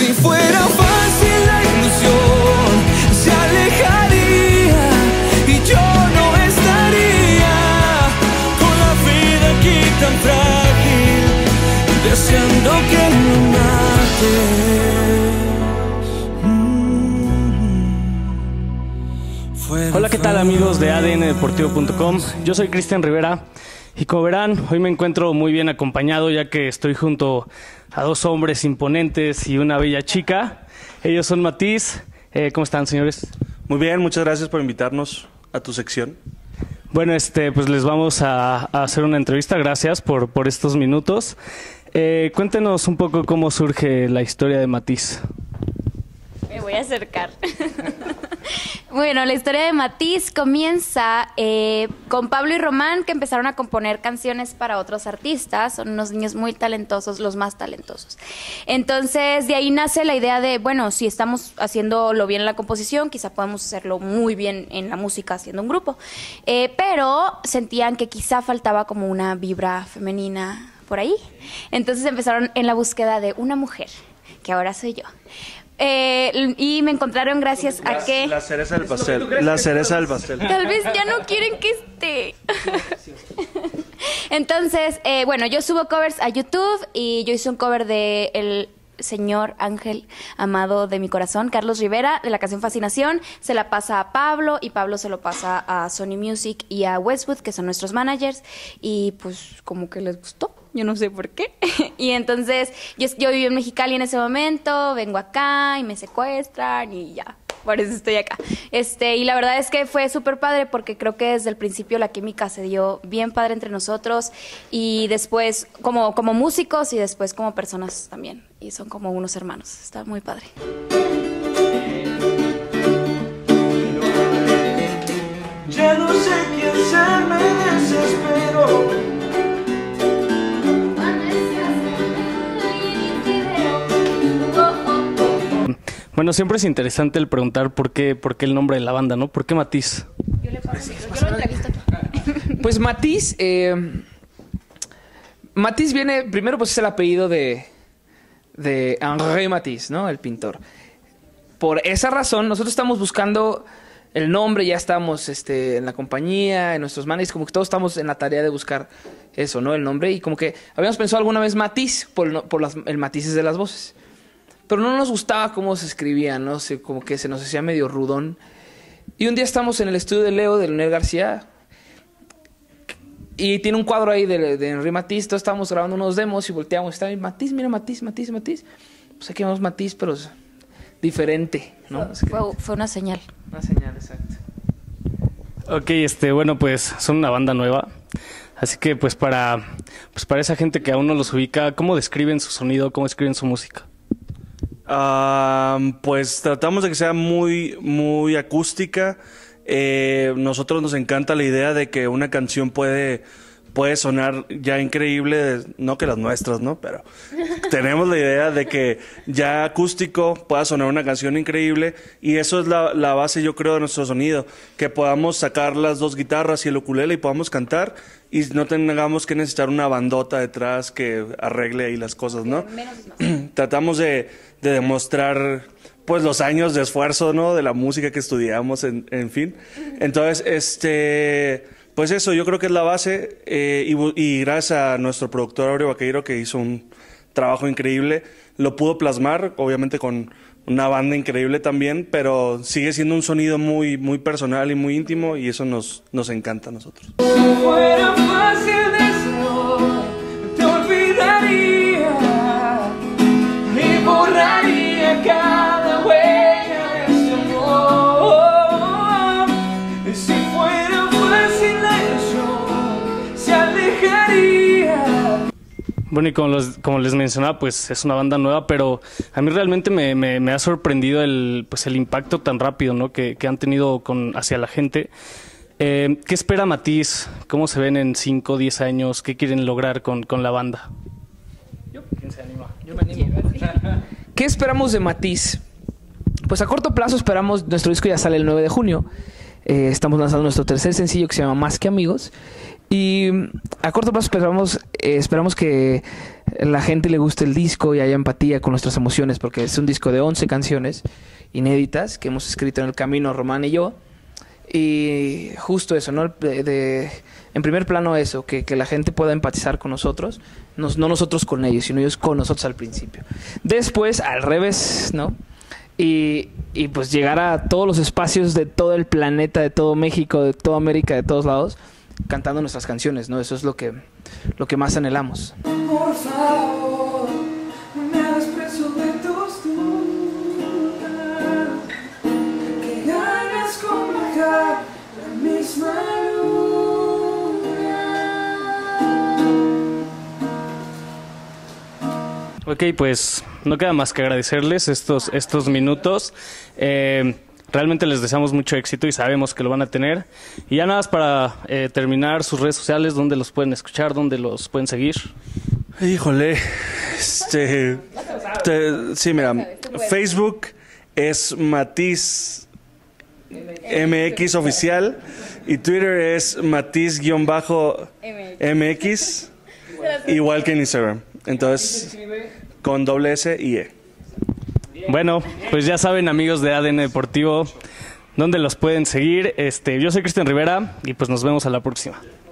Si fuera fácil la ilusión se alejaría y yo no estaría con la vida aquí tan frágil, deseando que me mates. Hola, ¿qué tal amigos de ADNdeportivo.com? Yo soy Cristian Rivera y como verán, hoy me encuentro muy bien acompañado ya que estoy junto a dos hombres imponentes y una bella chica. Ellos son Matiz. ¿Cómo están, señores? Muy bien, muchas gracias por invitarnos a tu sección. Bueno, pues les vamos a hacer una entrevista. Gracias por estos minutos. Cuéntenos un poco cómo surge la historia de Matiz. Me voy a acercar. Bueno, la historia de Matiz comienza con Pablo y Román, que empezaron a componer canciones para otros artistas. Son unos niños muy talentosos, los más talentosos. Entonces, de ahí nace la idea de, bueno, si estamos haciéndolo bien en la composición, quizá podemos hacerlo muy bien en la música haciendo un grupo. Pero sentían que quizá faltaba como una vibra femenina por ahí. Entonces empezaron en la búsqueda de una mujer, que ahora soy yo. Y me encontraron gracias a que... La cereza del pastel. La cereza del pastel. Tal vez ya no quieren que esté. Entonces, bueno, yo subo covers a YouTube y yo hice un cover de el señor ángel amado de mi corazón, Carlos Rivera, de la canción Fascinación. Se la pasa a Pablo y Pablo se lo pasa a Sony Music y a Westwood, que son nuestros managers, y pues como que les gustó. Yo no sé por qué. Y entonces yo viví en Mexicali en ese momento, vengo acá y me secuestran y ya, por eso estoy acá. Y la verdad es que fue súper padre porque creo que desde el principio la química se dio bien padre entre nosotros y después como músicos y después como personas también. Y son como unos hermanos. Está muy padre. Ya no sé qué hacer, me desespero. Bueno, siempre es interesante el preguntar por qué el nombre de la banda, ¿no? ¿Por qué Matiz? Yo le paso, yo lo entrevisto aquí. Pues Matiz, Matiz viene, primero pues es el apellido de Henri Matisse, ¿no? El pintor. Por esa razón, nosotros estamos buscando el nombre, ya estamos en la compañía, en nuestros managers, como que todos estamos en la tarea de buscar eso, ¿no? El nombre, y como que habíamos pensado alguna vez Matiz por el matices de las voces. Pero no nos gustaba cómo se escribía, ¿no? Como que se nos hacía medio rudón. Y un día estamos en el estudio de Leo, de Leonel García, y tiene un cuadro ahí de Henri Matisse. Todos estábamos grabando unos demos y volteamos. Está bien, Matiz, mira, Matiz. Pues aquí vemos Matiz, pero es diferente, ¿no? Fue una señal. Una señal, exacto. Ok, bueno, pues son una banda nueva. Así que pues para esa gente que aún no los ubica, ¿cómo describen su sonido? ¿Cómo describen su música? Pues tratamos de que sea muy, muy acústica. Nosotros nos encanta la idea de que una canción puede sonar ya increíble, no que las nuestras, ¿no? Pero tenemos la idea de que ya acústico pueda sonar una canción increíble, y eso es la base, yo creo, de nuestro sonido, que podamos sacar las dos guitarras y el ukulele y podamos cantar y no tengamos que necesitar una bandota detrás que arregle ahí las cosas, ¿no? Tratamos de demostrar pues los años de esfuerzo, ¿no? De la música que estudiamos, en fin. Entonces, pues eso, yo creo que es la base, y gracias a nuestro productor Aureo Vaqueiro, que hizo un trabajo increíble, lo pudo plasmar, obviamente con una banda increíble también, pero sigue siendo un sonido muy, muy personal y muy íntimo, y eso nos encanta a nosotros. Si fuera fácil eso, te olvidaría y borraría cada huella de este amor. Y si fuera fácil la ilusión se alejaría. Bueno, y como les mencionaba, pues es una banda nueva, pero a mí realmente me ha sorprendido el impacto tan rápido, ¿no? que han tenido hacia la gente. ¿Qué espera Matiz? ¿Cómo se ven en 5 o 10 años? ¿Qué quieren lograr con la banda? ¿Quién se anima? Yo me animo. ¿Qué esperamos de Matiz? Pues a corto plazo esperamos, nuestro disco ya sale el 9 de junio. Estamos lanzando nuestro tercer sencillo que se llama Más que Amigos. Y a corto plazo esperamos que la gente le guste el disco y haya empatía con nuestras emociones, porque es un disco de 11 canciones inéditas que hemos escrito en el camino Román y yo. Y justo eso, ¿no? En primer plano eso, que la gente pueda empatizar con nosotros, no nosotros con ellos, sino ellos con nosotros al principio. Después, al revés, ¿no? Y pues llegar a todos los espacios de todo el planeta, de todo México, de toda América, de todos lados, cantando nuestras canciones, ¿no? Eso es lo que más anhelamos. Por favor, no me hagas preso de tus dudas, que ganas con bajar la misma luna. Ok, pues no queda más que agradecerles estos minutos. Realmente les deseamos mucho éxito y sabemos que lo van a tener. Y ya nada más para terminar, sus redes sociales, ¿dónde los pueden escuchar? ¿Dónde los pueden seguir? Híjole, sí, mira, Facebook es Matiz MX oficial y Twitter es Matiz-MX, igual que en Instagram. Entonces, con doble S y E. Bueno, pues ya saben, amigos de ADN Deportivo, dónde los pueden seguir. Yo soy Cristian Rivera y pues nos vemos a la próxima.